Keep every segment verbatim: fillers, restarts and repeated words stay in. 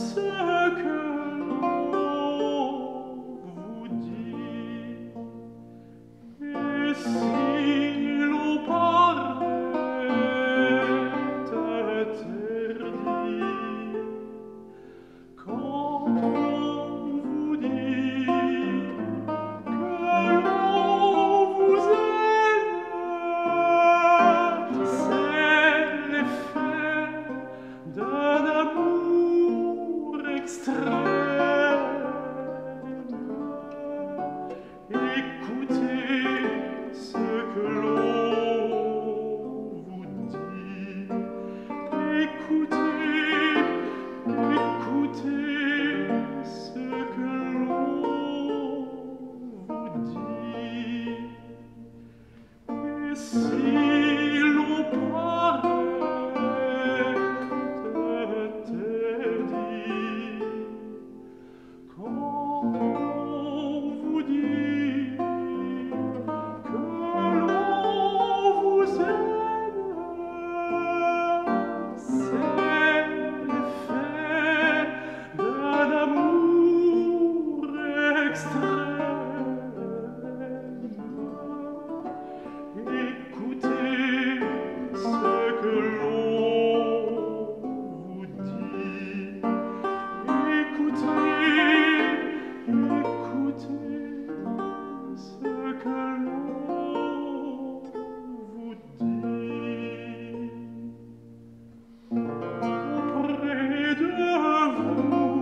ce que l'on vous dit. Et si l'on paraît interdit, quand on vous dit que l'on vous aime, c'est l'effet d'un amour extrême. Écoutez ce que l'on vous dit. Écoutez, écoutez ce que l'on vous dit. Et si l'on paraît interdit, quand on vous dit que l'on vous aime, c'est l'effet d'un amour extrême. Écoutez ce que l'on vous dit. Écoutez, écoutez ce que l'on vous dit. Auprès de vous,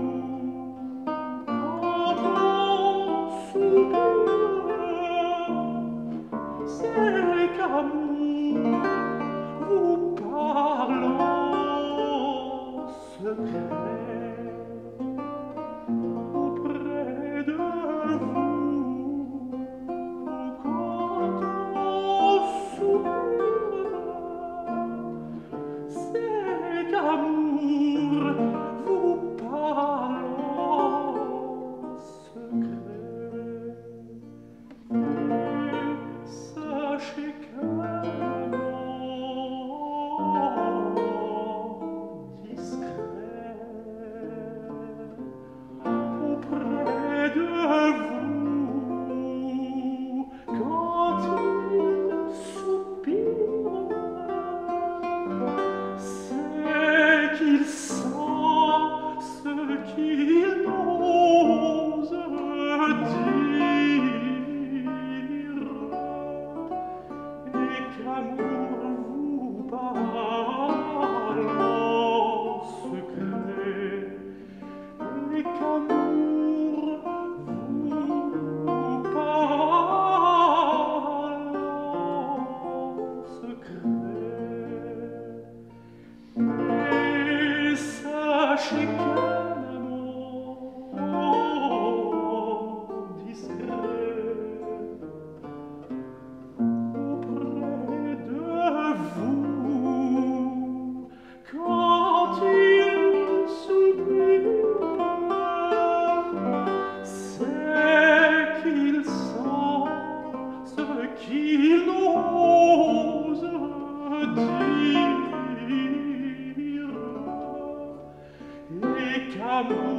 quand on soupire, c'est qu'amour vous parle en secret. Auprès de vous, quand on soupire, c'est qu'amour vous parle en secret. Et sachez qu'un amant discret auprès de vous, quand il soupire, c'est qu'il sent ce qu'il n'ose dire, et qu'amour vous parle en secret, et qu'amour vous parle en secret. Et sachez qu'un amant discret auprès de vous, quand il soupire, c'est qu'il sent ce qu'il n'ose dire, et qu'amour